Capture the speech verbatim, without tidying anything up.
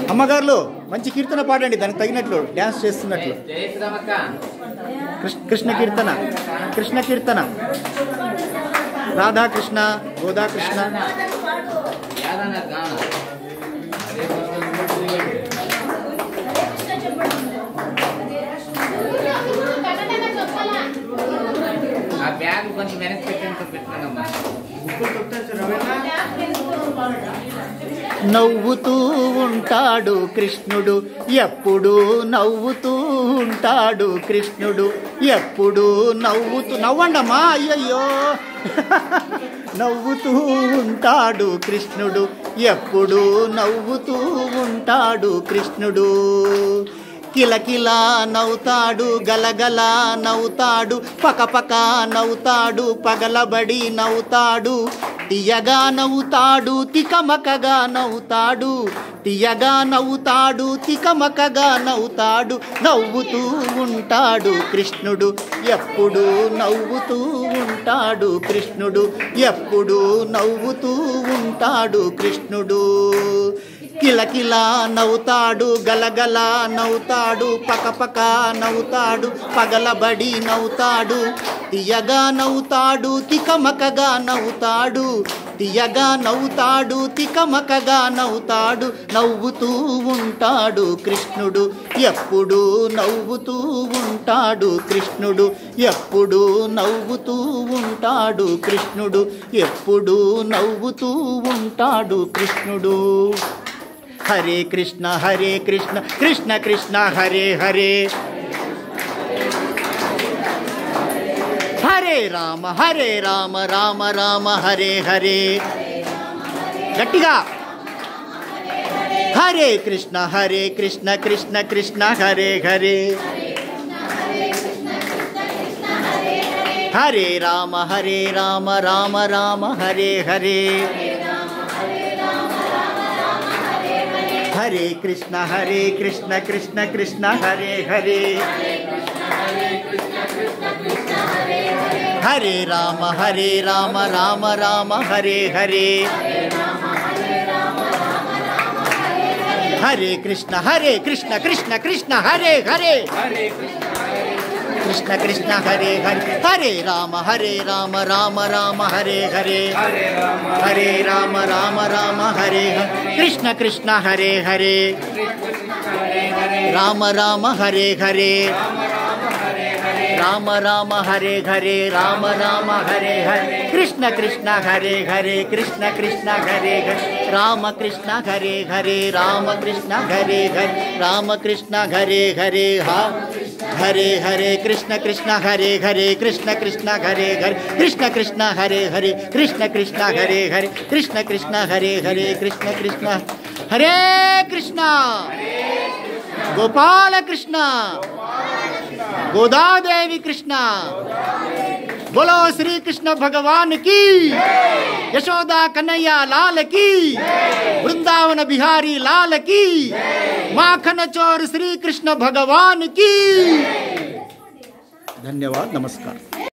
అమ్మగారులు మంచి కీర్తన పాడండి, దానికి తగినట్లు డ్యాన్స్ చేస్తున్నట్లు. కృష్ణ కీర్తన, కృష్ణ కీర్తన, రాధాకృష్ణ గోదాకృష్ణ. నవ్వుతూ ఉంటాడు కృష్ణుడు ఎప్పుడు, నవ్వుతూ ఉంటాడు కృష్ణుడు ఎప్పుడు, నవ్వుతూ నవ్వండమ్మా, అయ్యయ్యో నవ్వుతూ ఉంటాడు కృష్ణుడు ఎప్పుడు, నవ్వుతూ ఉంటాడు కృష్ణుడు. కిలకిలా నవ్వుతాడు, గలగల నవ్వుతాడు, పకపక నవ్వుతాడు, పగలబడి నవ్వుతాడు, తీయగా నవ్వుతాడు, తికమకగా నవ్వుతాడు, తీయగా నవ్వుతాడు, తికమకగా నవ్వుతాడు. నవ్వుతూ ఉంటాడు కృష్ణుడు ఎప్పుడు, నవ్వుతూ ఉంటాడు కృష్ణుడు ఎప్పుడు, నవ్వుతూ ఉంటాడు కృష్ణుడు. కిలకిలా నవ్వుతాడు, గలగల నవ్వుతాడు, పకపక నవ్వుతాడు, పగలబడి నవ్వుతాడు, తీయగా నవ్వుతాడు, తికమకగా నవ్వుతాడు, తీయగా నవ్వుతాడు, తికమకగా నవ్వుతాడు. నవ్వుతూ ఉంటాడు కృష్ణుడు ఎప్పుడు, నవ్వుతూ ఉంటాడు కృష్ణుడు ఎప్పుడు, నవ్వుతూ ఉంటాడు కృష్ణుడు ఎప్పుడు, నవ్వుతూ ఉంటాడు కృష్ణుడు. హరే కృష్ణ హరే కృష్ణ కృష్ణ కృష్ణ హరే హరే, హరే రామ హరే రామ రామ రామ హరే హరే. గట్టిగా హరే కృష్ణ హరే కృష్ణ కృష్ణ కృష్ణ హరే హరే, హరే రామ హరే రామ రామ రామ హరే హరే. హరే కృష్ణ హరే కృష్ణ కృష్ణ కృష్ణ హరే హరే, హరే రామ హరే రామ రామ రామ హరే హరే. హరే కృష్ణ హరే కృష్ణ కృష్ణ కృష్ణ హరే హరే, కృష్ణ కృష్ణ హరే హరే, హరే రామ హరే రామ రామ రామ హరే హరే, హరే రామ రామ రామ హరే హరే. కృష్ణ కృష్ణ హరే హరే, రామ రామ హరే హరే, రామ రామ హరే హరే, రామ రామ హరే హరే. కృష్ణ కృష్ణ హరే హరే, కృష్ణ కృష్ణ హరే హరే, రామ కృష్ణ హరే హరే, రామ కృష్ణ హరే హరే, రామ కృష్ణ హరే హరే. హరే హరే కృష్ణ కృష్ణ హరే హరే, కృష్ణ కృష్ణ హరే హరే, కృష్ణ కృష్ణ హరే హరే, కృష్ణ కృష్ణ హరే హరే, కృష్ణ కృష్ణ హరే హరే, కృష్ణ కృష్ణ హరే కృష్ణ. గోపాల కృష్ణ, गोदादेवी कृष्णा, बोलो श्री कृष्ण भगवान की, यशोदा कन्हैया लाल की, वृंदावन बिहारी लाल की, माखन चोर श्री कृष्ण भगवान की. धन्यवाद, नमस्कार.